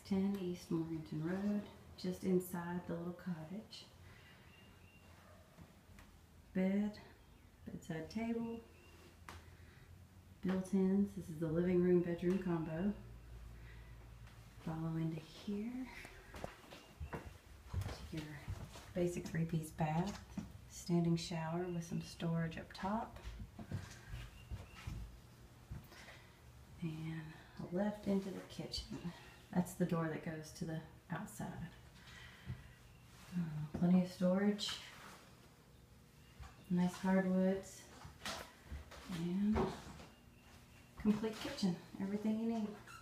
10 East Morganton Road, just inside the little cottage. Bed, bedside table, built-ins. This is the living room bedroom combo. Follow into here. Your basic 3-piece bath, standing shower with some storage up top, and a left into the kitchen. That's the door that goes to the outside. Plenty of storage, nice hardwoods, and complete kitchen. Everything you need.